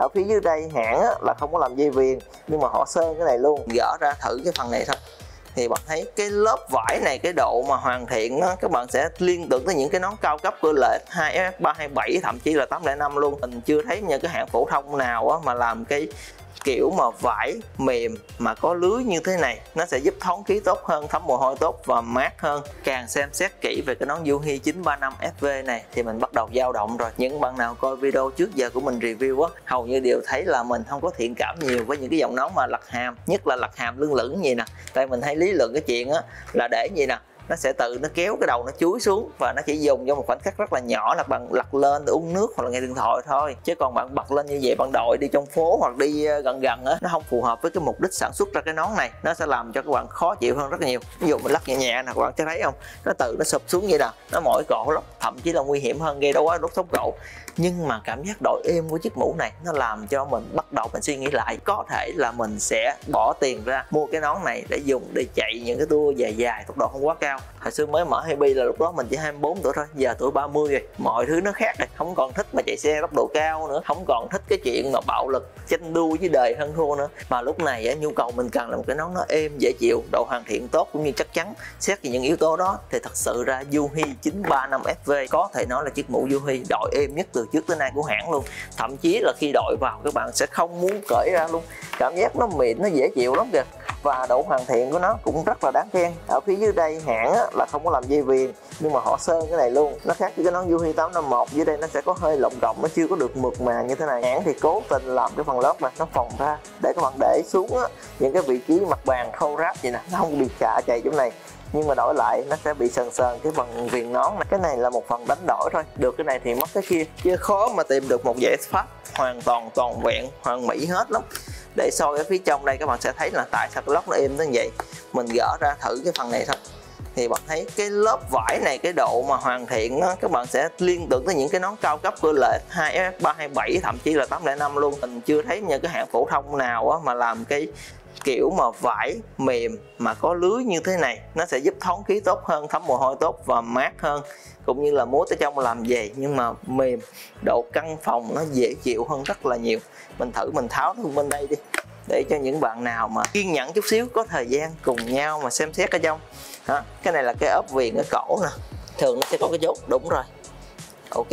Ở phía dưới đây hãng là không có làm dây viền, nhưng mà họ sơn cái này luôn. Gỡ ra thử cái phần này thôi thì bạn thấy cái lớp vải này, cái độ mà hoàn thiện đó, các bạn sẽ liên tưởng tới những cái nón cao cấp của LX2, F327, thậm chí là 805 luôn. Mình chưa thấy những cái hãng phổ thông nào mà làm cái kiểu mà vải mềm mà có lưới như thế này. Nó sẽ giúp thoáng khí tốt hơn, thấm mồ hôi tốt và mát hơn. Càng xem xét kỹ về cái nón Yuhi 935 SV này thì mình bắt đầu dao động rồi. Những bạn nào coi video trước giờ của mình review á, hầu như đều thấy là mình không có thiện cảm nhiều với những cái dòng nón mà lật hàm, nhất là lật hàm lưng lửng gì nè. Tại mình thấy lý luận cái chuyện á là để gì nè, nó sẽ tự nó kéo cái đầu nó chúi xuống và nó chỉ dùng trong một khoảnh khắc rất là nhỏ là bạn lật lên để uống nước hoặc là nghe điện thoại thôi. Chứ còn bạn bật lên như vậy, bạn đội đi trong phố hoặc đi gần gần á, nó không phù hợp với cái mục đích sản xuất ra cái nón này. Nó sẽ làm cho các bạn khó chịu hơn rất là nhiều. Ví dụ mình lắc nhẹ nhẹ nè, các bạn sẽ thấy không, nó tự nó sụp xuống vậy nè, nó mỏi cổ lắm, thậm chí là nguy hiểm hơn, gây đau đốt sống cổ. Nhưng mà cảm giác đội êm của chiếc mũ này nó làm cho mình bắt đầu mình suy nghĩ lại, có thể là mình sẽ bỏ tiền ra mua cái nón này để dùng để chạy những cái tour dài dài tốc độ không quá cao. Hồi xưa mới mở Happy là lúc đó mình chỉ 24 tuổi thôi, giờ tuổi 30 rồi, mọi thứ nó khác rồi, không còn thích mà chạy xe tốc độ cao nữa, không còn thích cái chuyện mà bạo lực tranh đua với đời hơn thua nữa. Mà lúc này nhu cầu mình cần là một cái nón nó êm dễ chịu, độ hoàn thiện tốt cũng như chắc chắn. Xét về những yếu tố đó thì thật sự ra Yuhi 935 SV có thể nói là chiếc mũ Yuhi đội êm nhất từ trước tới nay của hãng luôn. Thậm chí là khi đội vào các bạn sẽ không muốn cởi ra luôn, cảm giác nó mịn, nó dễ chịu lắm kìa. Và độ hoàn thiện của nó cũng rất là đáng khen. Ở phía dưới đây hãng là không có làm dây viền, nhưng mà họ sơn cái này luôn. Nó khác với cái nón Yuhi 851, dưới đây nó sẽ có hơi lộng cộng, nó chưa có được mượt mà như thế này. Hãng thì cố tình làm cái phần lớp này nó phồng ra để các bạn để xuống những cái vị trí mặt bàn khâu ráp vậy nè, nó không bị chạ chày chỗ này. Nhưng mà đổi lại nó sẽ bị sờn sờn cái phần viền nón này. Cái này là một phần đánh đổi thôi, được cái này thì mất cái kia, chứ khó mà tìm được một giải pháp hoàn toàn toàn vẹn hoàn mỹ hết lắm. Để soi ở phía trong đây các bạn sẽ thấy là tại sao cái lót nó êm như vậy. Mình gỡ ra thử cái phần này thôi thì bạn thấy cái lớp vải này, cái độ mà hoàn thiện đó, các bạn sẽ liên tưởng tới những cái nón cao cấp của LX2, F327, thậm chí là 805 luôn. Mình chưa thấy những cái hãng phổ thông nào mà làm cái kiểu mà vải mềm mà có lưới như thế này. Nó sẽ giúp thoáng khí tốt hơn, thấm mồ hôi tốt và mát hơn, cũng như là múa tới trong làm về nhưng mà mềm, độ căng phòng nó dễ chịu hơn rất là nhiều. Mình thử mình tháo nó bên đây đi để cho những bạn nào mà kiên nhẫn chút xíu có thời gian cùng nhau mà xem xét ở trong. Đó, cái này là cái ốp viền ở cổ nè, thường nó sẽ có cái chốt, đúng rồi, ok,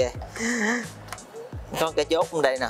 có cái chốt bên đây nè.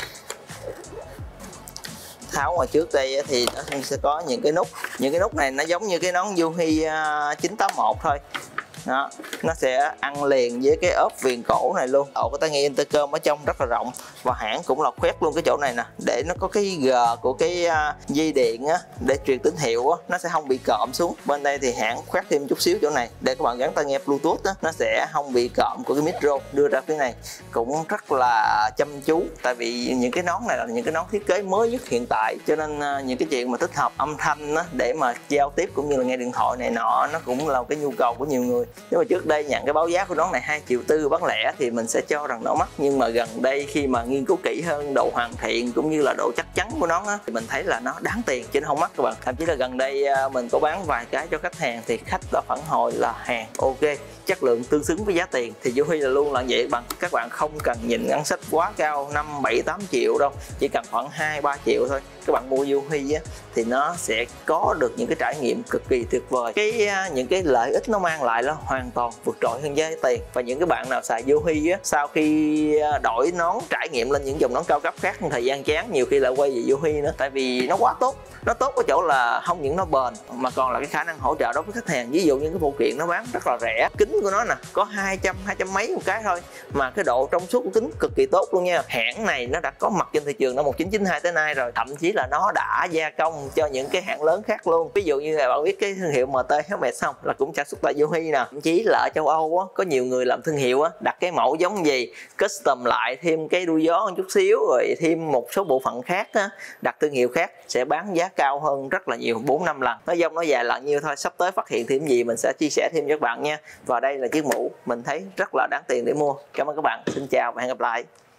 Tháo ngoài trước đây thì nó sẽ có những cái nút này nó giống như cái nón Yuhi 981 thôi. Đó, nó sẽ ăn liền với cái ốp viền cổ này luôn. Ổ cái tai nghe intercom ở trong rất là rộng và hãng cũng là khoét luôn cái chỗ này nè để nó có cái G của cái dây điện để truyền tín hiệu nó sẽ không bị cộm xuống. Bên đây thì hãng khoét thêm chút xíu chỗ này để các bạn gắn tai nghe Bluetooth nó sẽ không bị cộm của cái micro đưa ra phía này. Cũng rất là chăm chú, tại vì những cái nón này là những cái nón thiết kế mới nhất hiện tại, cho nên những cái chuyện mà tích hợp âm thanh để mà giao tiếp cũng như là nghe điện thoại này nọ nó cũng là cái nhu cầu của nhiều người. Nếu mà trước đây nhận cái báo giá của nón này 2,4 triệu bán lẻ thì mình sẽ cho rằng nó mắc, nhưng mà gần đây khi mà nghiên cứu kỹ hơn độ hoàn thiện cũng như là độ chắc chắn của nó thì mình thấy là nó đáng tiền chứ nó không mắc các bạn. Thậm chí là gần đây mình có bán vài cái cho khách hàng thì khách đã phản hồi là hàng ok, chất lượng tương xứng với giá tiền. Thì Yuhi là luôn là vậy bạn, các bạn không cần nhìn ngân sách quá cao 5, 7, 8 triệu đâu, chỉ cần khoảng 2, 3 triệu thôi. Các bạn mua Yuhi thì nó sẽ có được những cái trải nghiệm cực kỳ tuyệt vời. Những cái lợi ích nó mang lại là hoàn toàn vượt trội hơn giá tiền. Và những cái bạn nào xài Yuhi sau khi đổi nón trải nghiệm lên những dòng nón cao cấp khác, thời gian chán nhiều khi lại quay về Yuhi nữa, tại vì nó quá tốt. Nó tốt ở chỗ là không những nó bền mà còn là cái khả năng hỗ trợ đối với khách hàng. Ví dụ như cái phụ kiện nó bán rất là rẻ, kính của nó nè có 200 mấy một cái thôi mà cái độ trong suốt của kính cực kỳ tốt luôn nha. Hãng này nó đã có mặt trên thị trường năm 1992 tới nay rồi, thậm chí là nó đã gia công cho những cái hãng lớn khác luôn. Ví dụ như là bạn biết cái thương hiệu MT Helmet không, là cũng sản xuất tại Yuhi nè. Thậm chí là ở châu Âu có nhiều người làm thương hiệu đặt cái mẫu giống gì custom lại, thêm cái đuôi gió một chút xíu rồi thêm một số bộ phận khác đặt thương hiệu khác sẽ bán giá cao hơn rất là nhiều, 4-5 lần. Nói dông nói dài là nhiêu thôi, sắp tới phát hiện thêm gì mình sẽ chia sẻ thêm cho các bạn nha. Và đây là chiếc mũ mình thấy rất là đáng tiền để mua. Cảm ơn các bạn, xin chào và hẹn gặp lại.